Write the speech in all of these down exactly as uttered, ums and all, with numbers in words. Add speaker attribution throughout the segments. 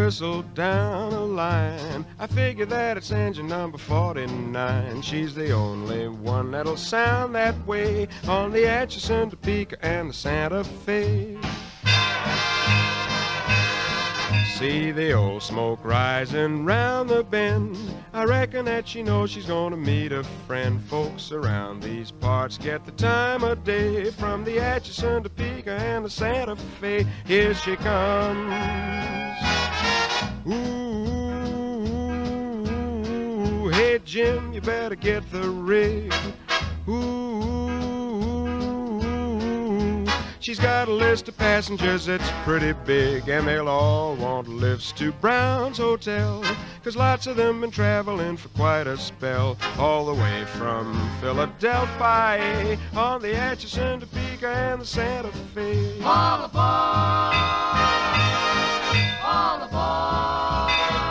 Speaker 1: whistle down a line. I figure that it's engine number forty-nine. She's the only one that'll sound that way on the Atchison, Topeka, and the Santa Fe. See the old smoke rising round the bend. I reckon that she knows she's gonna meet a friend. Folks around these parts get the time of day from the Atchison, Topeka, and the Santa Fe. Here she comes. Ooh, hey Jim, you better get the rig. Ooh, she's got a list of passengers that's pretty big, and they'll all want lifts to Brown's Hotel, 'cause lots of them been traveling for quite a spell, all the way from Philadelphia on the Atchison, Topeka, and the Santa Fe.
Speaker 2: All aboard! All aboard!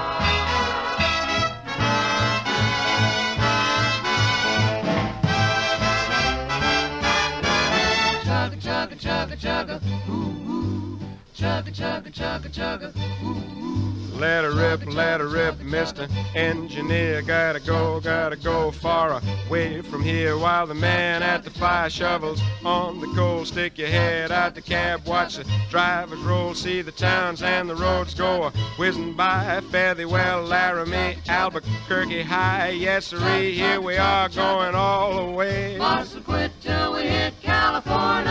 Speaker 2: Chugga, chugga, chugga, chugga, ooh, ooh. Chugga, chugga, chugga, chugga, ooh, ooh.
Speaker 1: Let her rip, let her rip, Mister Engineer. Gotta go, gotta go far away from here while the man at the fire shovels on the coal. Stick your head out the cab, watch the drivers roll, see the towns and the roads go whizzing by. Fare thee well, Laramie, Albuquerque High. Yes, sirree, here we are going all the way.
Speaker 2: Mustn't quit till we hit California.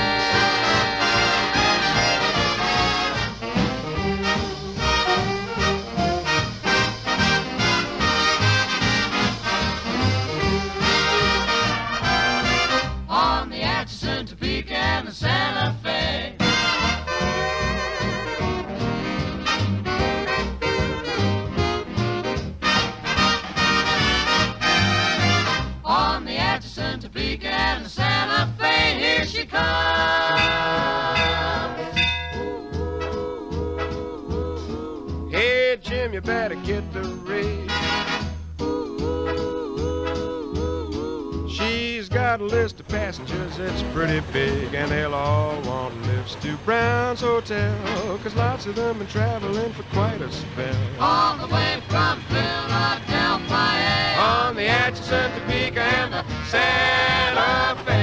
Speaker 2: On the Atchison, Topeka, and the Santa Fe. On the Atchison, Topeka, and the Santa Fe, here she comes.
Speaker 1: Hey Jim, you better get the rig. She's got a list of passengers that's pretty big, and they'll all want lifts to Brown's Hotel, 'cause lots of them been traveling for quite a spell.
Speaker 2: All the way from Philadelphia.
Speaker 1: On the Atchison, Topeka, and the Santa Fe.